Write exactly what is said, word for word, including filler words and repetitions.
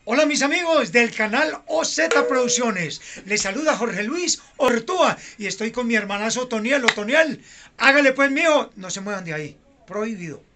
Hola mis amigos del canal O Z Producciones, les saluda Jorge Luis Ortúa y estoy con mi hermanazo Otoniel. Otoniel, hágale pues mío, no se muevan de ahí, prohibido.